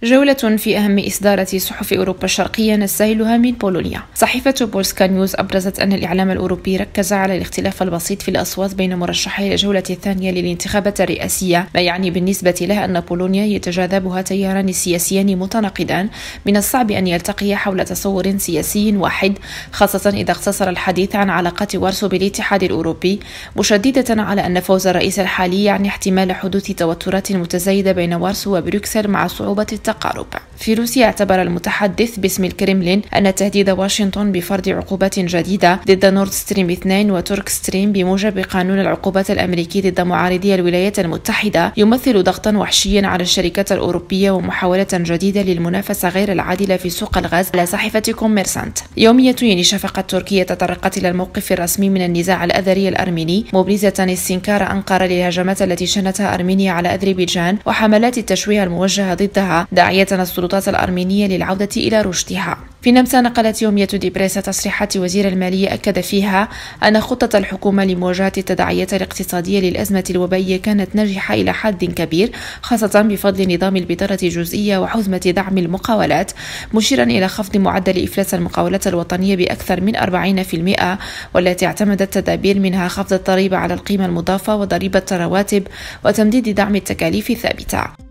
جولة في أهم إصدارات صحف أوروبا الشرقية نستهلها من بولونيا. صحيفة بولسكا نيوز أبرزت أن الإعلام الأوروبي ركز على الاختلاف البسيط في الأصوات بين مرشحي الجولة الثانية للانتخابات الرئاسية، ما يعني بالنسبة له أن بولونيا يتجاذبها تياران سياسيان متناقضان من الصعب أن يلتقيا حول تصور سياسي واحد، خاصة إذا اقتصر الحديث عن علاقات وارسو بالاتحاد الأوروبي، مشددة على أن فوز الرئيس الحالي يعني احتمال حدوث توترات متزايدة بين وارسو وبروكسل مع صعوبة التقارب. في روسيا اعتبر المتحدث باسم الكرملين أن تهديد واشنطن بفرض عقوبات جديدة ضد نورد ستريم 2 وتورك ستريم بموجب قانون العقوبات الأمريكي ضد معارضي الولايات المتحدة يمثل ضغطا وحشيا على الشركات الأوروبية ومحاولة جديدة للمنافسة غير العادلة في سوق الغاز. على صحيفة كوميرسانت، يومية الشفقة التركية تطرقت إلى الموقف الرسمي من النزاع الأذري الأرميني، مبرزة استنكار أنقرة للهجمات التي شنتها أرمينيا على أذربيجان وحملات التشويه الموجهة ضدها، داعية السلطات الأرمينية للعودة إلى رشدها. في نمسا نقلت يومية دي بريس تصريحات وزير المالية أكد فيها أن خطة الحكومة لمواجهة التداعيات الاقتصادية للأزمة الوبائية كانت ناجحة إلى حد كبير، خاصة بفضل نظام البطالة الجزئية وحزمة دعم المقاولات، مشيرا إلى خفض معدل إفلاس المقاولات الوطنية بأكثر من 40%، والتي اعتمدت تدابير منها خفض الضريبة على القيمة المضافة وضريبة الرواتب وتمديد دعم التكاليف الثابتة.